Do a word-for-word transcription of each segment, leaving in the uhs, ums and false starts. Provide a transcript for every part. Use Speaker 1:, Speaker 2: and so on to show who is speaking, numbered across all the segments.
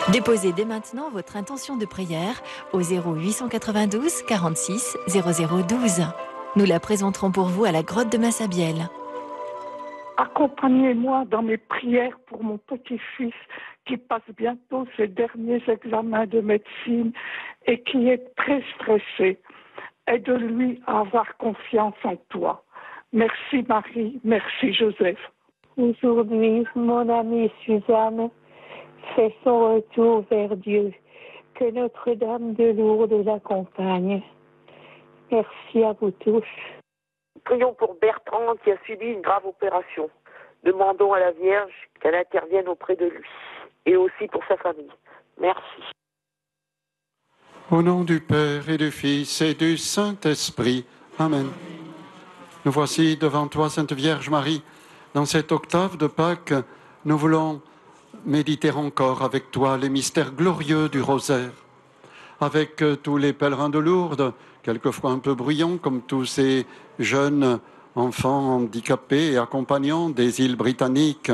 Speaker 1: Déposez dès maintenant votre intention de prière au zéro huit cent quatre-vingt-douze quarante-six zéro zéro douze. Nous la présenterons pour vous à la grotte de Massabielle.
Speaker 2: Accompagnez-moi dans mes prières pour mon petit-fils qui passe bientôt ses derniers examens de médecine et qui est très stressé. Aide-lui à avoir confiance en toi. Merci Marie, merci Joseph.
Speaker 3: Aujourd'hui, mon amie Suzanne fait son retour vers Dieu. Que Notre-Dame de Lourdes l'accompagne. Merci à vous tous.
Speaker 4: Prions pour Bertrand qui a subi une grave opération. Demandons à la Vierge qu'elle intervienne auprès de lui et aussi pour sa famille. Merci.
Speaker 5: Au nom du Père et du Fils et du Saint-Esprit. Amen. Nous voici devant toi, Sainte Vierge Marie. Dans cette octave de Pâques, nous voulons méditer encore avec toi les mystères glorieux du rosaire. Avec tous les pèlerins de Lourdes, quelquefois un peu bruyants, comme tous ces jeunes enfants handicapés et accompagnants des îles britanniques,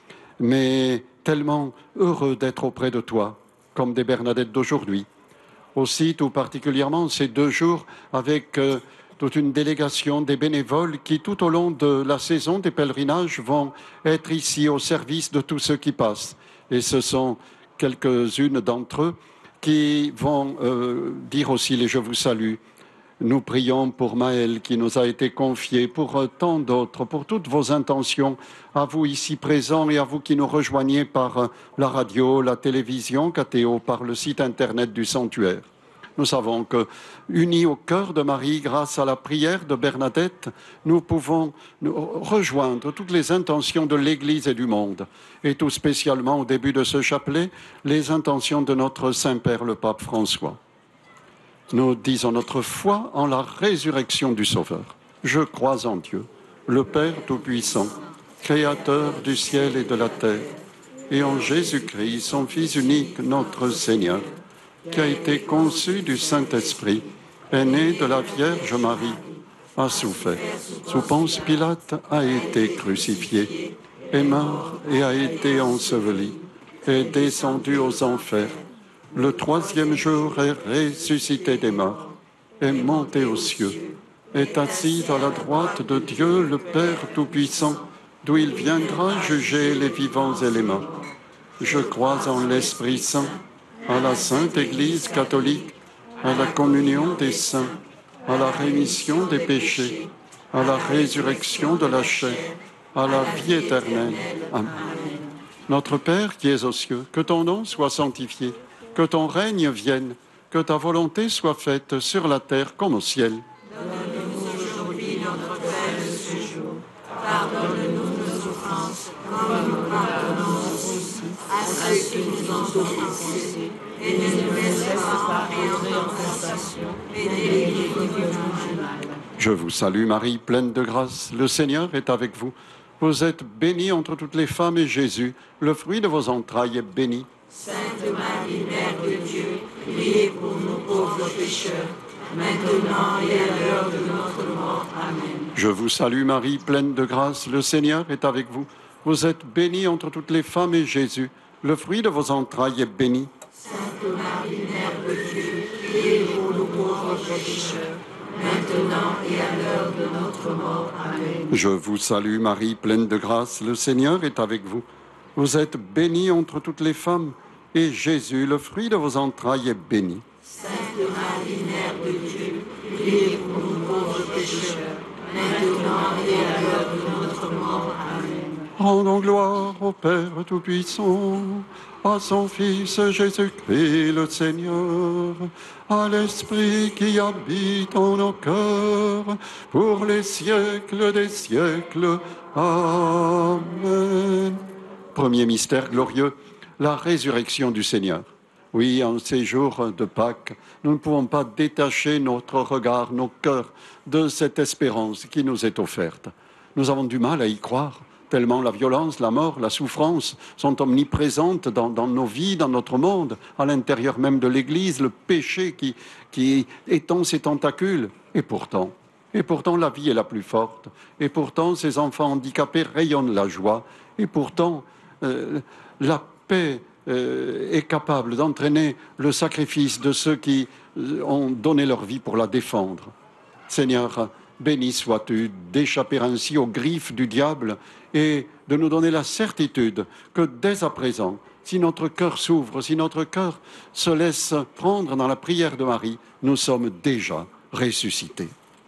Speaker 5: mais tellement heureux d'être auprès de toi, comme des Bernadettes d'aujourd'hui. Aussi, tout particulièrement, ces deux jours avec euh, toute une délégation des bénévoles qui, tout au long de la saison des pèlerinages, vont être ici au service de tous ceux qui passent. Et ce sont quelques-unes d'entre eux qui vont euh, dire aussi les « Je vous salue ». Nous prions pour Maël qui nous a été confié, pour euh, tant d'autres, pour toutes vos intentions, à vous ici présents et à vous qui nous rejoignez par euh, la radio, la télévision, Catéo, par le site internet du sanctuaire. Nous savons que, unis au cœur de Marie, grâce à la prière de Bernadette, nous pouvons nous rejoindre toutes les intentions de l'Église et du monde. Et tout spécialement, au début de ce chapelet, les intentions de notre Saint-Père, le Pape François. Nous disons notre foi en la résurrection du Sauveur. Je crois en Dieu, le Père Tout-Puissant, Créateur du ciel et de la terre, et en Jésus-Christ, son Fils unique, notre Seigneur, qui a été conçu du Saint-Esprit, est né de la Vierge Marie, a souffert, sous Ponce Pilate, a été crucifié, est mort et a été enseveli, est descendu aux enfers. Le troisième jour est ressuscité des morts, est monté aux cieux, est assis à la droite de Dieu, le Père Tout-Puissant, d'où il viendra juger les vivants et les morts. Je crois en l'Esprit Saint, à la Sainte Église catholique, à la communion des saints, à la rémission des péchés, à la résurrection de la chair, à la vie éternelle. Amen. Notre Père qui es aux cieux, que ton nom soit sanctifié, que ton règne vienne, que ta volonté soit faite sur la terre comme au ciel.
Speaker 6: Donne-nous aujourd'hui notre pain de ce jour. Pardonne-nous nos offenses, comme nous pardonnons aussi à ceux qui nous ont offensés. Et ne nous laisse pas entrer en tentation, et délivre-nous du mal.
Speaker 5: Je vous salue Marie, pleine de grâce, le Seigneur est avec vous. Vous êtes bénie entre toutes les femmes et Jésus, le fruit de vos entrailles, est béni.
Speaker 6: Sainte Marie, Mère de Dieu, priez pour nous pauvres pécheurs, maintenant et à l'heure de notre mort. Amen.
Speaker 5: Je vous salue Marie, pleine de grâce, le Seigneur est avec vous. Vous êtes bénie entre toutes les femmes et Jésus, le fruit de vos entrailles, est béni.
Speaker 6: Sainte Marie, Mère de Dieu, priez pour nous pauvres pécheurs, maintenant et à l'heure de notre mort. Amen.
Speaker 5: Je vous salue Marie, pleine de grâce, le Seigneur est avec vous. Vous êtes bénie entre toutes les femmes, et Jésus, le fruit de vos entrailles, est béni.
Speaker 6: Sainte Marie, Mère de Dieu, priez pour nous pauvres pécheurs, maintenant et à l'heure de notre mort. Amen.
Speaker 5: Rendons gloire au Père Tout-Puissant, à son Fils Jésus-Christ le Seigneur, à l'Esprit qui habite en nos cœurs, pour les siècles des siècles. Amen. Premier mystère glorieux, la résurrection du Seigneur. Oui, en ces jours de Pâques, nous ne pouvons pas détacher notre regard, nos cœurs, de cette espérance qui nous est offerte. Nous avons du mal à y croire, tellement la violence, la mort, la souffrance sont omniprésentes dans, dans nos vies, dans notre monde, à l'intérieur même de l'Église, le péché qui, qui étend ses tentacules. Et pourtant, et pourtant la vie est la plus forte. Et pourtant, ces enfants handicapés rayonnent la joie. Et pourtant, euh, la paix euh, est capable d'entraîner le sacrifice de ceux qui ont donné leur vie pour la défendre. Seigneur, béni sois-tu d'échapper ainsi aux griffes du diable et de nous donner la certitude que dès à présent, si notre cœur s'ouvre, si notre cœur se laisse prendre dans la prière de Marie, nous sommes déjà ressuscités.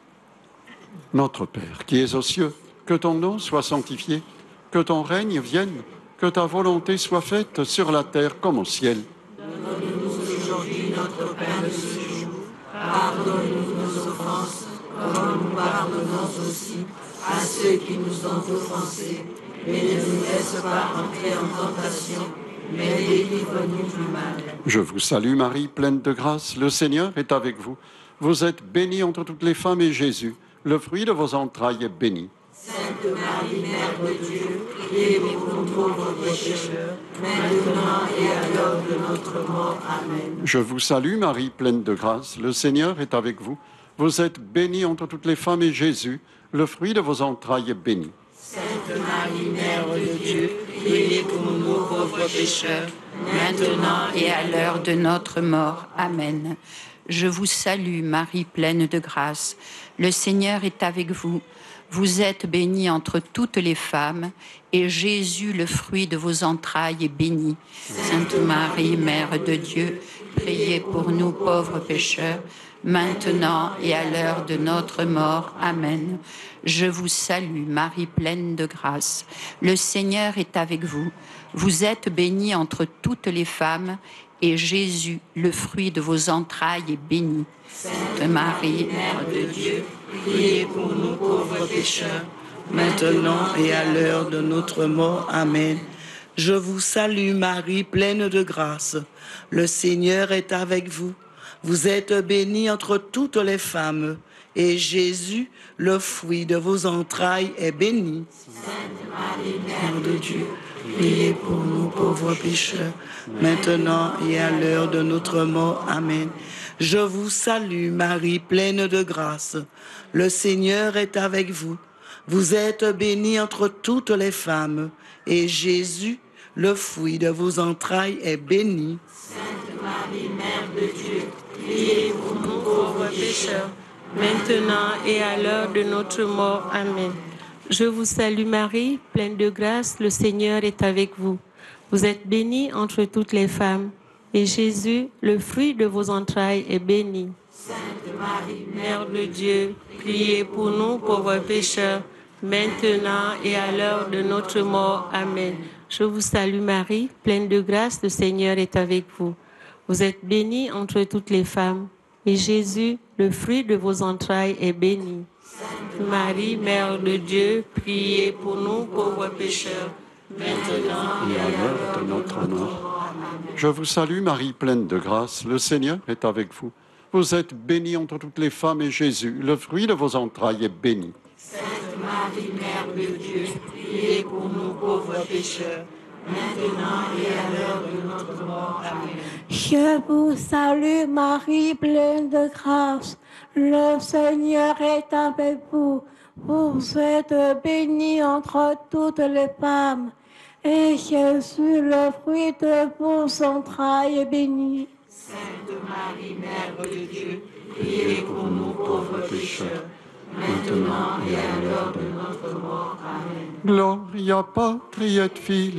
Speaker 5: Notre Père, qui es aux cieux, que ton nom soit sanctifié, que ton règne vienne, que ta volonté soit faite sur la terre comme au ciel.
Speaker 6: Donne-nous aujourd'hui notre pain de ce jour. Pardonne-nous nos offenses, comme nous pardonnons aussi à ceux qui nous ont offensés. Et ne nous laisse pas entrer en tentation, mais délivre-nous du mal.
Speaker 5: Je vous salue Marie, pleine de grâce, le Seigneur est avec vous. Vous êtes bénie entre toutes les femmes et Jésus, le fruit de vos entrailles, est béni.
Speaker 6: Sainte Marie, Mère de Dieu, priez pour nous pauvres pécheurs, maintenant et à l'heure de notre mort. Amen.
Speaker 5: Je vous salue Marie, pleine de grâce, le Seigneur est avec vous. Vous êtes bénie entre toutes les femmes et Jésus, le fruit de vos entrailles, est béni.
Speaker 6: Sainte Marie, Mère de Dieu, priez pour nous pauvres pécheurs, maintenant et à l'heure de notre mort. Amen.
Speaker 7: Je vous salue, Marie pleine de grâce. Le Seigneur est avec vous. Vous êtes bénie entre toutes les femmes, et Jésus, le fruit de vos entrailles, est béni. Sainte Marie, Mère de Dieu, priez pour nous pauvres pécheurs, maintenant et à l'heure de notre mort. Amen. Je vous salue, Marie pleine de grâce. Le Seigneur est avec vous. Vous êtes bénie entre toutes les femmes, et Jésus, le fruit de vos entrailles, est béni. Sainte Marie, Mère de Dieu,
Speaker 6: priez pour nous pauvres pécheurs, maintenant et à l'heure de notre mort. Amen.
Speaker 8: Je vous salue Marie, pleine de grâce. Le Seigneur est avec vous. Vous êtes bénie entre toutes les femmes, et Jésus, le fruit de vos entrailles, est béni.
Speaker 6: Sainte Marie, Mère de Dieu, priez pour nous pauvres pécheurs, maintenant et à l'heure de notre mort. Amen.
Speaker 8: Je vous salue Marie, pleine de grâce. Le Seigneur est avec vous. Vous êtes bénie entre toutes les femmes, et Jésus, le fruit de vos entrailles, est béni.
Speaker 6: Sainte Marie, Mère de Dieu, priez pour nous pauvres pécheurs, maintenant et à l'heure de notre mort. Amen.
Speaker 9: Je vous salue Marie, pleine de grâce, le Seigneur est avec vous. Vous êtes bénie entre toutes les femmes, et Jésus, le fruit de vos entrailles, est béni.
Speaker 6: Sainte Marie, Mère de Dieu, priez pour nous pauvres pécheurs, maintenant et à l'heure de notre mort. Amen.
Speaker 9: Je vous salue Marie, pleine de grâce, le Seigneur est avec vous. Vous êtes bénie entre toutes les femmes, et Jésus, le fruit de vos entrailles, est béni.
Speaker 6: Sainte Marie, Mère de Dieu, priez pour nous pauvres pécheurs, maintenant et à l'heure de notre mort. Amen.
Speaker 5: Je vous salue Marie, pleine de grâce, le Seigneur est avec vous. Vous êtes bénie entre toutes les femmes, et Jésus, le fruit de vos entrailles, est béni.
Speaker 6: Sainte Marie, Mère de Dieu, priez pour nous pauvres pécheurs, maintenant et à l'heure de notre mort. Amen.
Speaker 3: Je vous salue Marie, pleine de grâce. Le Seigneur est avec vous. Vous êtes bénie entre toutes les femmes, et Jésus, le fruit de vos entrailles, est béni.
Speaker 6: Sainte Marie, Mère de Dieu, priez pour nous pauvres pécheurs, maintenant et à l'heure de notre mort. Amen.
Speaker 5: Gloria Patri et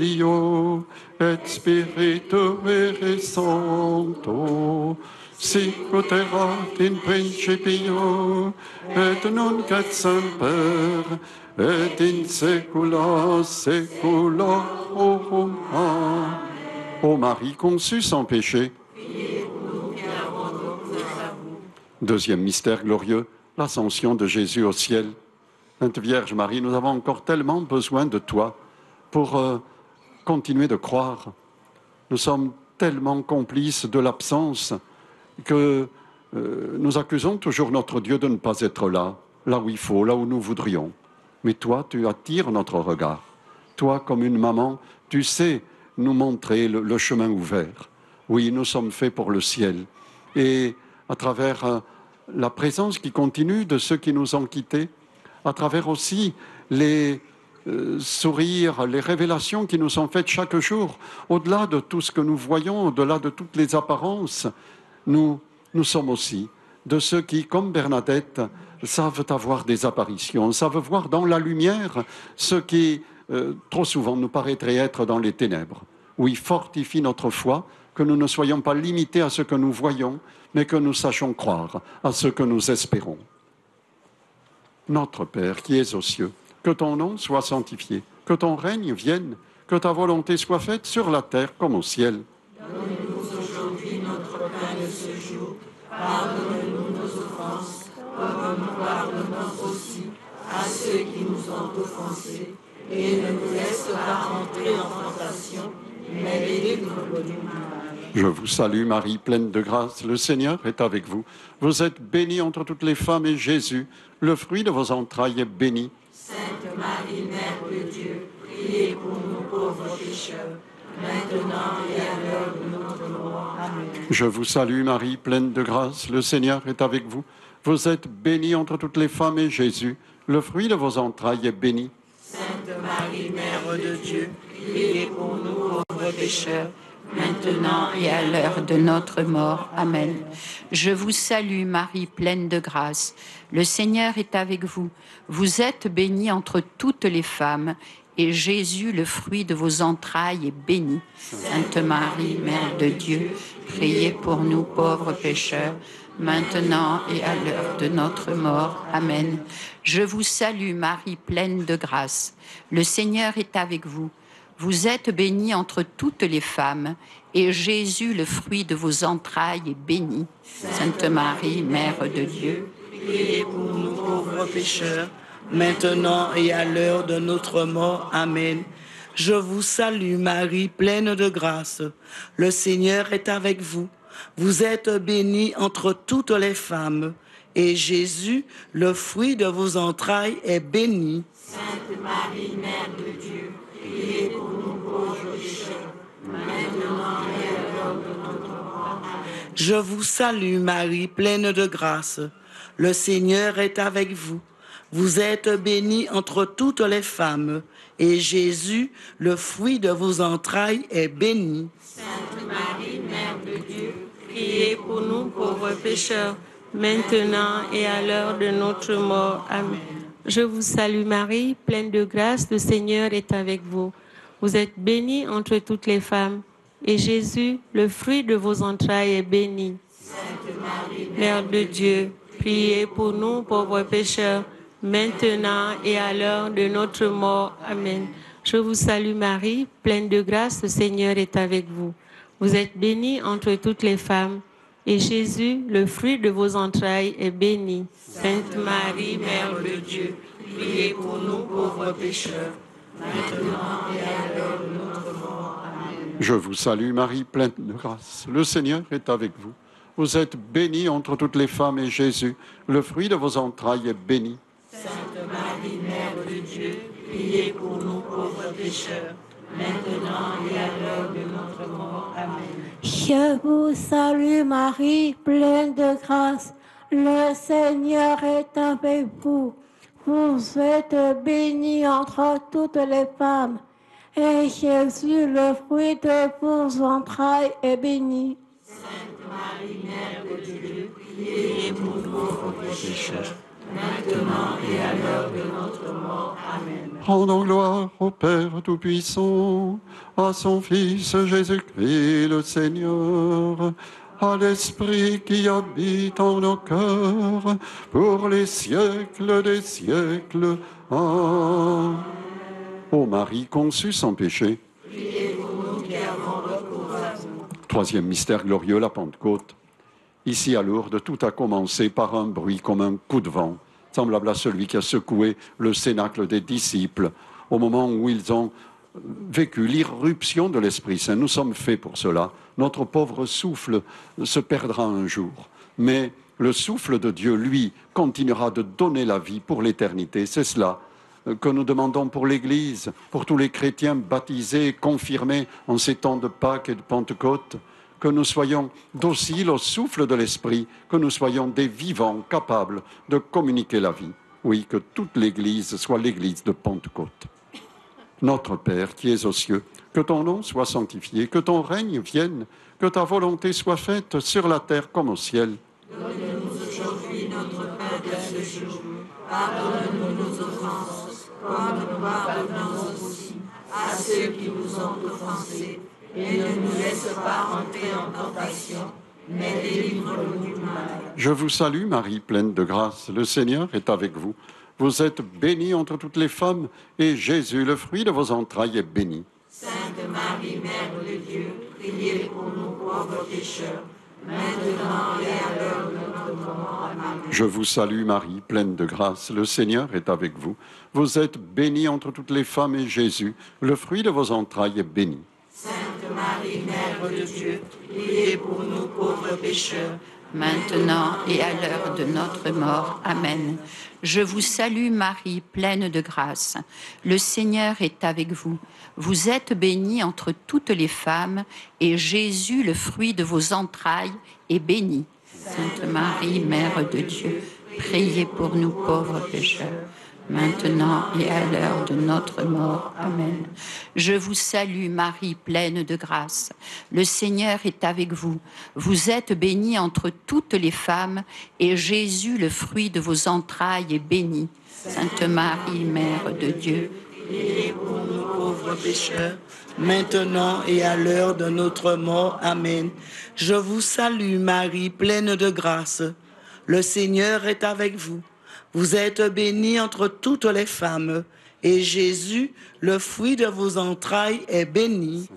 Speaker 5: Filio et Spiritui Sancto, sic ut erat in principio et nunc et semper et in saecula saeculorum. Amen. Ô Marie conçue sans péché. Deuxième mystère glorieux, l'ascension de Jésus au ciel. Sainte Vierge Marie, nous avons encore tellement besoin de toi pour euh, continuer de croire. Nous sommes tellement complices de l'absence que euh, nous accusons toujours notre Dieu de ne pas être là, là où il faut, là où nous voudrions. Mais toi, tu attires notre regard. Toi, comme une maman, tu sais nous montrer le, le chemin ouvert. Oui, nous sommes faits pour le ciel. Et à travers euh, la présence qui continue de ceux qui nous ont quittés, à travers aussi les, euh, sourires, les révélations qui nous sont faites chaque jour, au-delà de tout ce que nous voyons, au-delà de toutes les apparences, nous, nous sommes aussi de ceux qui, comme Bernadette, savent avoir des apparitions, savent voir dans la lumière ce qui, euh, trop souvent, nous paraîtrait être dans les ténèbres. Oui, fortifie notre foi, que nous ne soyons pas limités à ce que nous voyons, mais que nous sachions croire à ce que nous espérons. Notre Père qui es aux cieux, que ton nom soit sanctifié, que ton règne vienne, que ta volonté soit faite sur la terre comme au ciel.
Speaker 6: Donne-nous aujourd'hui notre pain de ce jour. Pardonne-nous nos offenses, comme nous pardonnons aussi à ceux qui nous ont offensés. Et ne nous laisse pas entrer en tentation, mais délivre-nous du mal.
Speaker 5: Je vous salue Marie, pleine de grâce, le Seigneur est avec vous. Vous êtes bénie entre toutes les femmes et Jésus, le fruit de vos entrailles, est béni.
Speaker 6: Sainte Marie, Mère de Dieu, priez pour nous pauvres pécheurs, maintenant et à l'heure de notre mort. Amen.
Speaker 5: Je vous salue Marie, pleine de grâce, le Seigneur est avec vous. Vous êtes bénie entre toutes les femmes et Jésus, le fruit de vos entrailles, est béni.
Speaker 6: Sainte Marie, Mère de Dieu, priez pour nous pauvres pécheurs, maintenant et à l'heure de notre mort. Amen.
Speaker 7: Je vous salue Marie, pleine de grâce. Le Seigneur est avec vous. Vous êtes bénie entre toutes les femmes, et Jésus, le fruit de vos entrailles, est béni. Sainte Marie, Mère de Dieu, priez pour nous pauvres pécheurs, maintenant et à l'heure de notre mort. Amen. Je vous salue Marie, pleine de grâce. Le Seigneur est avec vous. Vous êtes bénie entre toutes les femmes, et Jésus, le fruit de vos entrailles, est béni. Sainte Marie, Mère de Dieu,
Speaker 8: priez pour nous pauvres pécheurs, maintenant et à l'heure de notre mort. Amen. Je vous salue Marie, pleine de grâce. Le Seigneur est avec vous. Vous êtes bénie entre toutes les femmes, et Jésus, le fruit de vos entrailles, est béni.
Speaker 6: Sainte Marie, Mère de Dieu, priez pour nous pauvres pécheurs, maintenant et à l'heure de notre mort. Amen.
Speaker 8: Je vous salue Marie, pleine de grâce. Le Seigneur est avec vous. Vous êtes bénie entre toutes les femmes, et Jésus, le fruit de vos entrailles, est béni.
Speaker 6: Sainte Marie, Mère de Dieu,
Speaker 9: Priez pour nous pauvres pécheurs, maintenant et à l'heure de notre mort. Amen. Je vous salue Marie, pleine de grâce, le Seigneur est avec vous. Vous êtes bénie entre toutes les femmes, et Jésus, le fruit de vos entrailles, est béni.
Speaker 6: Sainte Marie,
Speaker 9: Mère de Dieu, priez pour nous pauvres pécheurs, maintenant et à l'heure de notre mort. Amen. Je vous salue Marie, pleine de grâce, le Seigneur est avec vous. Vous êtes bénie entre toutes les femmes, et Jésus, le fruit de vos entrailles, est béni. Sainte Marie, Mère de Dieu, priez pour nous pauvres pécheurs, maintenant et à l'heure de notre mort. Amen.
Speaker 5: Je vous salue Marie, pleine de grâce. Le Seigneur est avec vous. Vous êtes bénie entre toutes les femmes, et Jésus, le fruit de vos entrailles, est béni.
Speaker 6: Sainte Marie, Mère de Dieu, priez pour nous pauvres pécheurs, maintenant et à l'heure de notre mort. Amen.
Speaker 3: Je vous salue Marie, pleine de grâce. Le Seigneur est avec vous. Vous êtes bénie entre toutes les femmes, et Jésus, le fruit de vos entrailles, est béni.
Speaker 6: Sainte Marie, Mère de Dieu, priez pour nous pauvres pécheurs, maintenant et à l'heure de notre mort. Amen.
Speaker 5: Rendons gloire au Père Tout-Puissant, à son Fils Jésus-Christ le Seigneur, à l'Esprit qui habite en nos cœurs, pour les siècles des siècles. Amen. Ô Marie conçue sans péché.
Speaker 6: Priez pour nous qui avons recours à vous.
Speaker 5: Troisième mystère glorieux, la Pentecôte. Ici à Lourdes, tout a commencé par un bruit comme un coup de vent, semblable à celui qui a secoué le cénacle des disciples au moment où ils ont vécu l'irruption de l'Esprit Saint. Nous sommes faits pour cela. Notre pauvre souffle se perdra un jour, mais le souffle de Dieu, lui, continuera de donner la vie pour l'éternité. C'est cela que nous demandons pour l'Église, pour tous les chrétiens baptisés, confirmés en ces temps de Pâques et de Pentecôte, que nous soyons dociles au souffle de l'Esprit, que nous soyons des vivants capables de communiquer la vie. Oui, que toute l'Église soit l'Église de Pentecôte. Notre Père qui es aux cieux, que ton nom soit sanctifié, que ton règne vienne, que ta volonté soit faite sur la terre comme au ciel.
Speaker 6: Donne-nous aujourd'hui notre pain de ce jour. Pardonne-nous nos offenses, comme nous pardonnons aussi à ceux qui nous ont offensés. Et ne nous laisse pas entrer en tentation, mais délivre-nous du mal.
Speaker 5: Je vous salue Marie, pleine de grâce, le Seigneur est avec vous. Vous êtes bénie entre toutes les femmes, et Jésus, le fruit de vos entrailles, est béni.
Speaker 6: Sainte Marie, Mère de Dieu, priez pour nous pauvres pécheurs, maintenant et à l'heure de notre mort. Amen.
Speaker 5: Je vous salue Marie, pleine de grâce, le Seigneur est avec vous. Vous êtes bénie entre toutes les femmes, et Jésus, le fruit de vos entrailles, est béni.
Speaker 6: Sainte Marie, Mère de Dieu, priez pour nous pauvres pécheurs,
Speaker 7: maintenant et à l'heure de notre mort. Amen. Je vous salue Marie, pleine de grâce. Le Seigneur est avec vous. Vous êtes bénie entre toutes les femmes, et Jésus, le fruit de vos entrailles, est béni. Sainte Marie, Mère de Dieu, priez pour nous pauvres pécheurs, maintenant et à l'heure de notre mort. Amen. Je vous salue Marie, pleine de grâce. Le Seigneur est avec vous. Vous êtes bénie entre toutes les femmes, et Jésus, le fruit de vos entrailles, est béni. Sainte Marie, Mère de Dieu,
Speaker 8: priez pour nous pauvres pécheurs, maintenant et à l'heure de notre mort. Amen. Je vous salue Marie, pleine de grâce. Le Seigneur est avec vous. Vous êtes bénie entre toutes les femmes, et Jésus, le fruit de vos entrailles, est béni.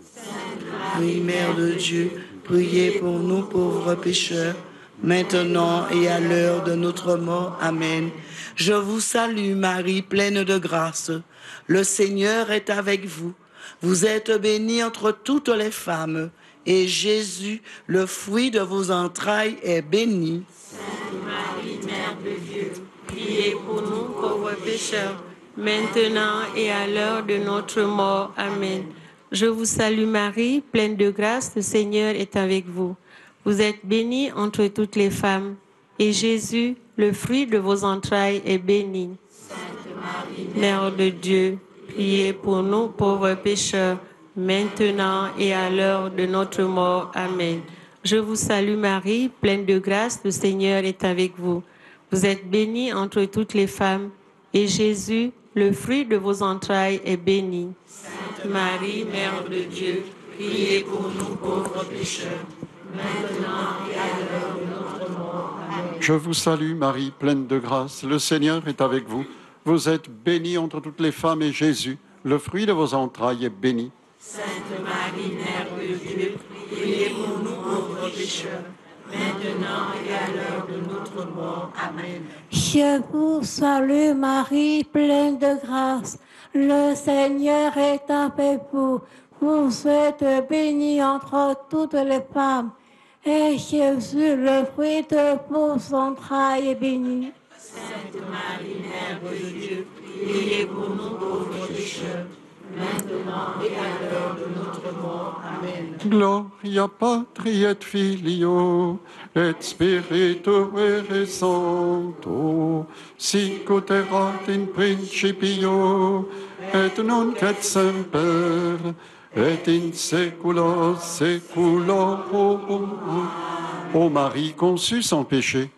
Speaker 8: Marie, Mère de Dieu, priez pour nous pauvres pécheurs, maintenant et à l'heure de notre mort. Amen. Je vous salue Marie, pleine de grâce. Le Seigneur est avec vous. Vous êtes bénie entre toutes les femmes, et Jésus, le fruit de vos entrailles, est béni.
Speaker 9: Sainte Marie, Mère de Dieu, priez pour nous pauvres pécheurs, maintenant et à l'heure de notre mort. Amen. Je vous salue Marie, pleine de grâce, le Seigneur est avec vous. Vous êtes bénie entre toutes les femmes, et Jésus, le fruit de vos entrailles, est béni.
Speaker 6: Sainte Marie,
Speaker 9: Mère de Dieu, priez pour nous pauvres pécheurs, maintenant et à l'heure de notre mort. Amen. Je vous salue Marie, pleine de grâce, le Seigneur est avec vous. Vous êtes bénie entre toutes les femmes, et Jésus, le fruit de vos entrailles, est béni. Sainte Marie, Mère de Dieu, priez pour nous pauvres pécheurs, maintenant et à l'heure de notre mort. Amen.
Speaker 5: Je vous salue Marie, pleine de grâce, le Seigneur est avec vous. Vous êtes bénie entre toutes les femmes, et Jésus, le fruit de vos entrailles, est béni.
Speaker 6: Sainte Marie, Mère de Dieu, priez pour nous pauvres pécheurs, maintenant et à l'heure de notre mort. Amen.
Speaker 3: Je vous salue Marie, pleine de grâce. Le Seigneur est avec vous. Vous êtes bénie entre toutes les femmes, et Jésus, le fruit de vos entrailles, est béni.
Speaker 6: Sainte Marie, Mère de Dieu, priez pour nous pauvres pécheurs, maintenant et à l'heure de notre mort. Amen.
Speaker 5: Gloria Patri et Filio et Spiritui Sancto, sic ut erat in principio et nunc et semper et in saecula saeculorum. Ô Marie conçue sans péché.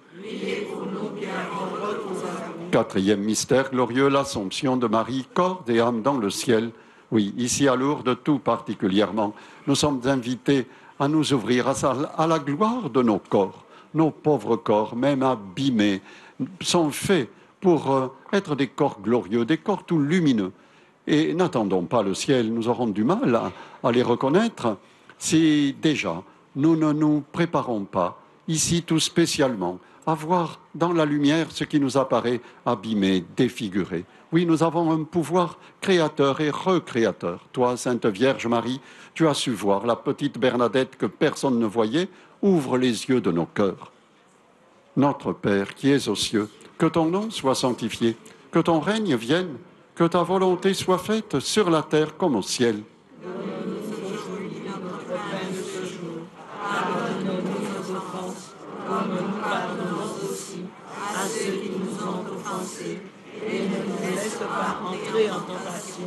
Speaker 5: Quatrième mystère glorieux, l'Assomption de Marie, corps et âme dans le ciel. Oui, ici à Lourdes, tout particulièrement, nous sommes invités à nous ouvrir à, sa, à la gloire de nos corps. Nos pauvres corps, même abîmés, sont faits pour euh, être des corps glorieux, des corps tout lumineux. Et n'attendons pas le ciel, nous aurons du mal à, à les reconnaître si déjà nous ne nous préparons pas, ici tout spécialement, à voir dans la lumière ce qui nous apparaît abîmé, défiguré. Oui, nous avons un pouvoir créateur et recréateur. Toi, Sainte Vierge Marie, tu as su voir la petite Bernadette que personne ne voyait. Ouvre les yeux de nos cœurs. Notre Père qui es aux cieux, que ton nom soit sanctifié, que ton règne vienne, que ta volonté soit faite sur la terre comme au ciel.
Speaker 6: Donne-nous aujourd'hui notre pain de ce jour. Pardonne-nous nos offenses, comme nous pardonnons aussi à ceux qui nous ont offensés. Et ne nous laisse pas entrer en tentation,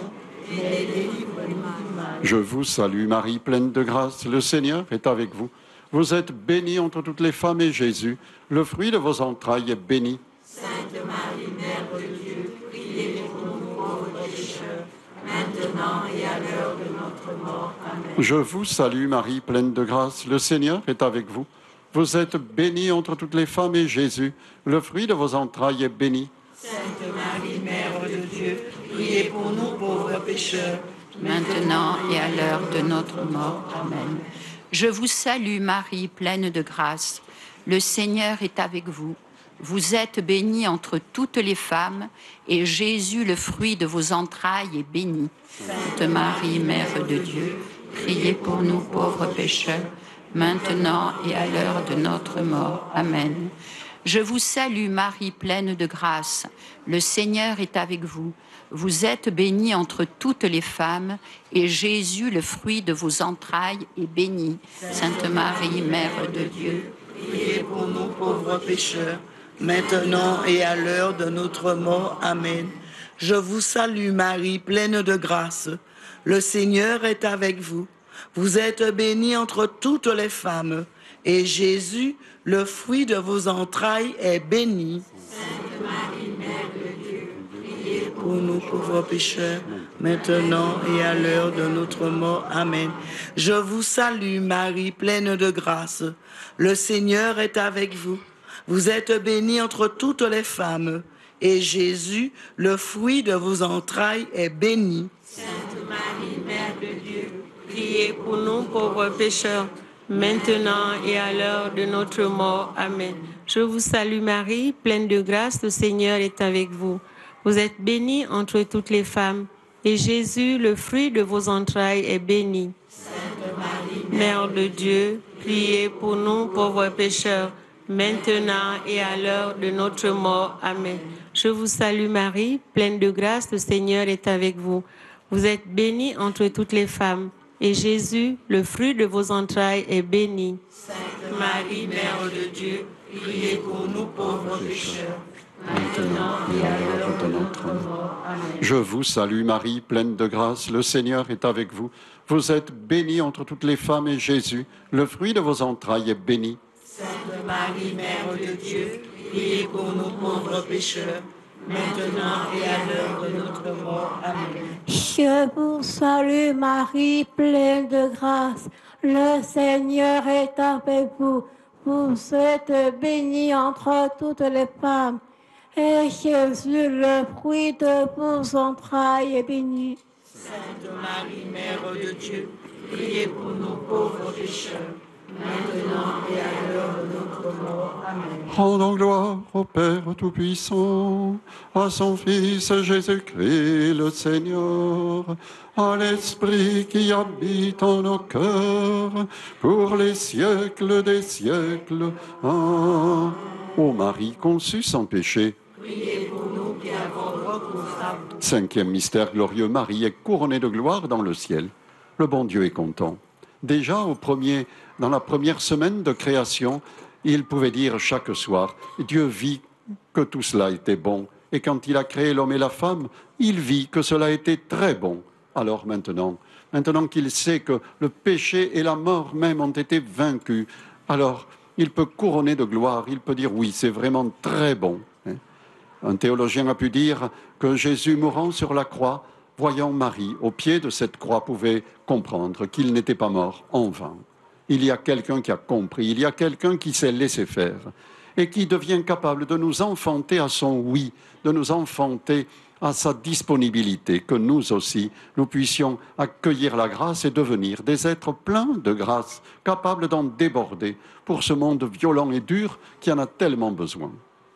Speaker 6: mais délivre-nous du mal.
Speaker 5: Je vous salue Marie, pleine de grâce, le Seigneur est avec vous. Vous êtes bénie entre toutes les femmes et Jésus, le fruit de vos entrailles, est béni.
Speaker 6: Sainte Marie, Mère de Dieu, priez pour nous pauvres pécheurs, maintenant et à l'heure de notre mort. Amen.
Speaker 5: Je vous salue Marie, pleine de grâce, le Seigneur est avec vous. Vous êtes bénie entre toutes les femmes et Jésus, le fruit de vos entrailles, est béni.
Speaker 6: Sainte Marie, Mère de Dieu, priez pour nous pauvres pécheurs,
Speaker 7: maintenant et à l'heure de notre mort. Amen. Je vous salue Marie, pleine de grâce. Le Seigneur est avec vous. Vous êtes bénie entre toutes les femmes, et Jésus, le fruit de vos entrailles, est béni. Sainte Marie, Mère de Dieu, priez pour nous pauvres pécheurs, maintenant et à l'heure de notre mort. Amen. Je vous salue Marie, pleine de grâce. Le Seigneur est avec vous. Vous êtes bénie entre toutes les femmes, et Jésus, le fruit de vos entrailles, est béni. Sainte Marie, Mère de Dieu,
Speaker 8: priez pour nous pauvres pécheurs, maintenant et à l'heure de notre mort. Amen. Je vous salue Marie, pleine de grâce. Le Seigneur est avec vous. Vous êtes bénie entre toutes les femmes, et Jésus, le fruit de vos entrailles, est béni.
Speaker 6: Sainte Marie, Mère de Dieu, priez
Speaker 8: pour nous pauvres pécheurs, maintenant et à l'heure de notre mort. Amen. Je vous salue Marie, pleine de grâce. Le Seigneur est avec vous. Vous êtes bénie entre toutes les femmes, et Jésus, le fruit de vos entrailles, est béni.
Speaker 9: Sainte Marie, Mère de Dieu, priez pour nous pauvres pécheurs, maintenant et à l'heure de notre mort. Amen. Je vous salue Marie, pleine de grâce, le Seigneur est avec vous. Vous êtes bénie entre toutes les femmes, et Jésus, le fruit de vos entrailles, est béni.
Speaker 6: Sainte Marie,
Speaker 9: Mère de Dieu, priez pour nous pauvres pécheurs, maintenant et à l'heure de notre mort. Amen. Je vous salue Marie, pleine de grâce, le Seigneur est avec vous. Vous êtes bénie entre toutes les femmes, et Jésus, le fruit de vos entrailles, est béni.
Speaker 6: Sainte Marie, Mère de Dieu, priez pour nous pauvres pécheurs, maintenant et à l'heure de notre mort. Amen.
Speaker 5: Je vous salue Marie, pleine de grâce, le Seigneur est avec vous. Vous êtes bénie entre toutes les femmes, et Jésus, le fruit de vos entrailles, est béni.
Speaker 6: Sainte Marie, Mère de Dieu, priez pour nous pauvres pécheurs, maintenant et à l'heure de notre mort. Amen.
Speaker 3: Je vous salue Marie, pleine de grâce. Le Seigneur est avec vous. Vous êtes bénie entre toutes les femmes, et Jésus, le fruit de vos entrailles, est béni.
Speaker 6: Sainte Marie, Mère de Dieu, priez pour nous pauvres pécheurs, maintenant et à l'heure de notre mort. Amen.
Speaker 5: Rendons gloire au Père Tout-Puissant, à son Fils Jésus-Christ le Seigneur, à l'Esprit qui habite en nos cœurs, pour les siècles des siècles. Amen. Ô Marie conçue sans péché,
Speaker 6: Priez pour nous qui avons recours à vous.
Speaker 5: cinquième mystère glorieux, Marie est couronnée de gloire dans le ciel. Le bon Dieu est content. Déjà, au premier, dans la première semaine de création, il pouvait dire chaque soir, Dieu vit que tout cela était bon. Et quand il a créé l'homme et la femme, il vit que cela était très bon. Alors maintenant, maintenant qu'il sait que le péché et la mort même ont été vaincus, alors il peut couronner de gloire, il peut dire oui, c'est vraiment très bon. Un théologien a pu dire que Jésus, mourant sur la croix, voyant Marie au pied de cette croix, pouvait comprendre qu'il n'était pas mort en vain. Il y a quelqu'un qui a compris, il y a quelqu'un qui s'est laissé faire et qui devient capable de nous enfanter à son oui, de nous enfanter à sa disponibilité, que nous aussi, nous puissions accueillir la grâce et devenir des êtres pleins de grâce, capables d'en déborder pour ce monde violent et dur qui en a tellement besoin.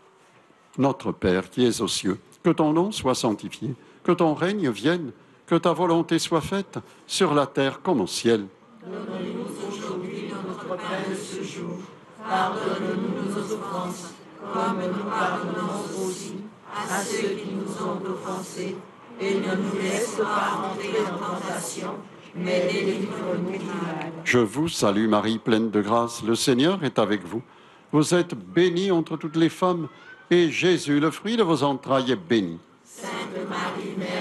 Speaker 5: Notre Père qui es aux cieux, que ton nom soit sanctifié, que ton règne vienne, que ta volonté soit faite sur la terre comme au ciel.
Speaker 6: Donne-nous aujourd'hui notre pain de ce jour. Pardonne-nous nos offenses, comme nous pardonnons aussi à ceux qui nous ont offensés. Et ne nous laisse pas entrer en tentation, mais délivre-nous du mal.
Speaker 5: Je vous salue Marie, pleine de grâce, le Seigneur est avec vous. Vous êtes bénie entre toutes les femmes, et Jésus, le fruit de vos entrailles, est béni.
Speaker 6: Sainte Marie, Mère de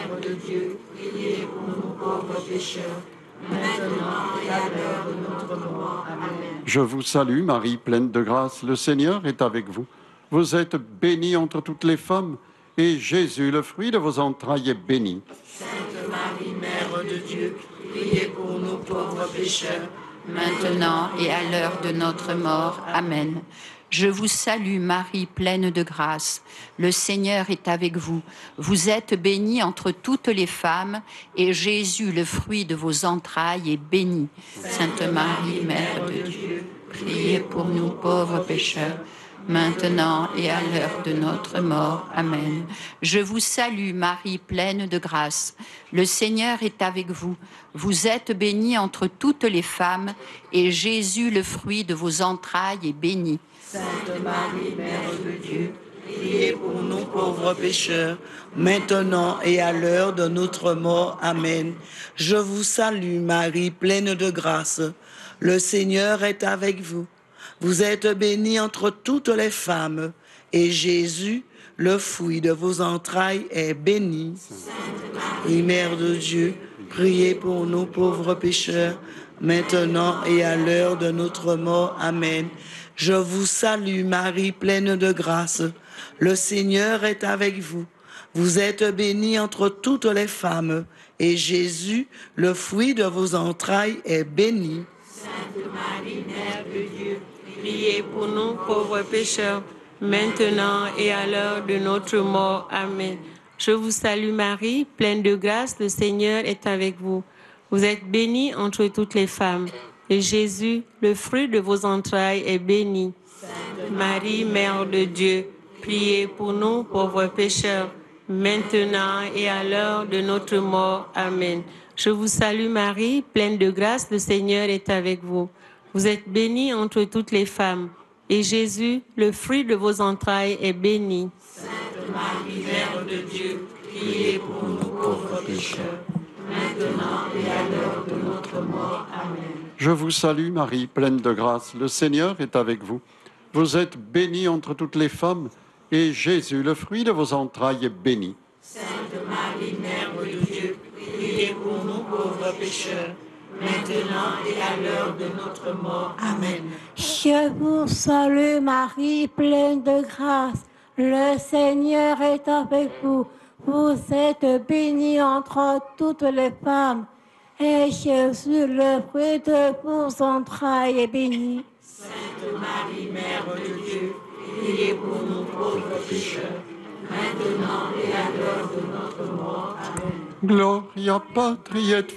Speaker 6: Dieu, priez pour nous pauvres pécheurs, maintenant et à l'heure de notre mort. Amen.
Speaker 5: Je vous salue, Marie, pleine de grâce. Le Seigneur est avec vous. Vous êtes bénie entre toutes les femmes, et Jésus, le fruit de vos entrailles, est béni.
Speaker 6: Sainte Marie, Mère de Dieu, priez pour nous pauvres pécheurs,
Speaker 7: maintenant et à l'heure de notre mort. Amen. Je vous salue, Marie, pleine de grâce. Le Seigneur est avec vous. Vous êtes bénie entre toutes les femmes, et Jésus, le fruit de vos entrailles, est béni. Sainte Marie, Mère de Dieu, priez pour nous pauvres pécheurs, maintenant et à l'heure de notre mort. Amen. Je vous salue, Marie, pleine de grâce. Le Seigneur est avec vous. Vous êtes bénie entre toutes les femmes, et Jésus, le fruit de vos entrailles, est béni.
Speaker 6: Sainte Marie, Mère de Dieu,
Speaker 8: priez pour nous pauvres pécheurs, maintenant et à l'heure de notre mort. Amen. Je vous salue, Marie, pleine de grâce. Le Seigneur est avec vous. Vous êtes bénie entre toutes les femmes, et Jésus, le fruit de vos entrailles, est béni. Sainte Marie, Mère de Dieu, priez pour nous pauvres pécheurs, maintenant et à l'heure de notre mort. Amen. Je vous salue, Marie, pleine de grâce. Le Seigneur est avec vous. Vous êtes bénie entre toutes les femmes, et Jésus, le fruit de vos entrailles, est béni.
Speaker 6: Sainte Marie, Mère de Dieu, priez pour nous pauvres pécheurs, maintenant et à l'heure de notre mort. Amen. Je vous salue, Marie, pleine de grâce, le Seigneur est avec vous. Vous êtes bénie entre toutes les femmes, et Jésus, le fruit de vos entrailles, est béni. Sainte Marie, Mère de Dieu, priez pour nous pauvres pécheurs, maintenant et à l'heure de notre mort. Amen. Je vous salue, Marie, pleine de grâce, le Seigneur est avec vous. Vous êtes bénie entre toutes les femmes, et Jésus, le fruit de vos entrailles, est béni. Sainte Marie, Mère de Dieu, priez pour nous pauvres pécheurs, maintenant et à l'heure de notre mort. Amen.
Speaker 5: Je vous salue, Marie, pleine de grâce. Le Seigneur est avec vous. Vous êtes bénie entre toutes les femmes, et Jésus, le fruit de vos entrailles, est béni.
Speaker 6: Sainte Marie, Mère de Dieu, priez pour nous pauvres pécheurs, maintenant et à l'heure de notre mort. Amen.
Speaker 3: Je vous salue, Marie, pleine de grâce. Le Seigneur est avec vous. Vous êtes bénie entre toutes les femmes, et Jésus, le fruit de vos entrailles, est béni.
Speaker 6: Sainte Marie, Mère de Dieu, priez pour nous pauvres pécheurs, maintenant et à l'heure de notre mort. Amen.
Speaker 5: Gloria patri et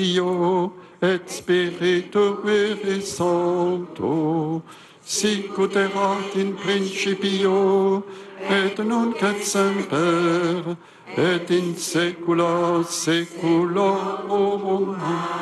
Speaker 5: filio et spiritui sancto, sic ut erat in principio et nunc et semper et in saecula saeculorum.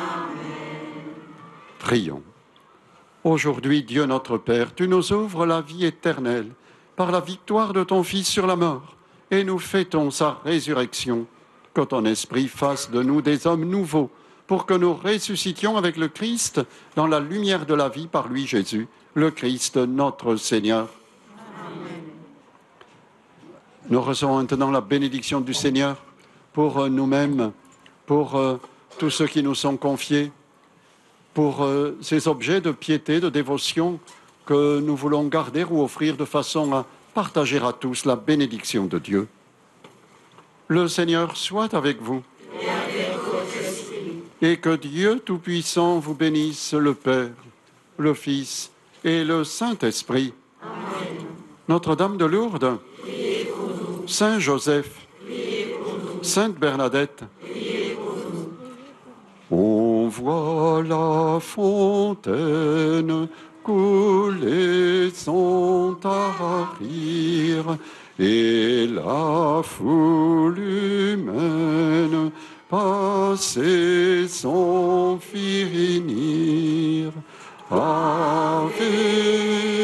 Speaker 5: Prions. Aujourd'hui, Dieu notre Père, tu nous ouvres la vie éternelle par la victoire de ton Fils sur la mort, et nous fêtons sa résurrection. Que ton esprit fasse de nous des hommes nouveaux, pour que nous ressuscitions avec le Christ dans la lumière de la vie par lui Jésus, le Christ notre Seigneur. Amen. Nous recevons maintenant la bénédiction du Seigneur pour nous-mêmes, pour euh, tous ceux qui nous sont confiés, pour euh, ces objets de piété, de dévotion que nous voulons garder ou offrir de façon à partager à tous la bénédiction de Dieu. Le Seigneur soit avec vous.
Speaker 6: Et avec votre esprit.
Speaker 5: Et que Dieu Tout-Puissant vous bénisse, le Père, le Fils et le Saint-Esprit.
Speaker 6: Amen.
Speaker 5: Notre-Dame de Lourdes,
Speaker 6: priez pour nous.
Speaker 5: Saint Joseph,
Speaker 6: priez pour nous.
Speaker 5: Sainte Bernadette,
Speaker 6: priez pour nous.
Speaker 5: On voit la fontaine couler sans tarir, et la foule humaine passer sans finir. Ave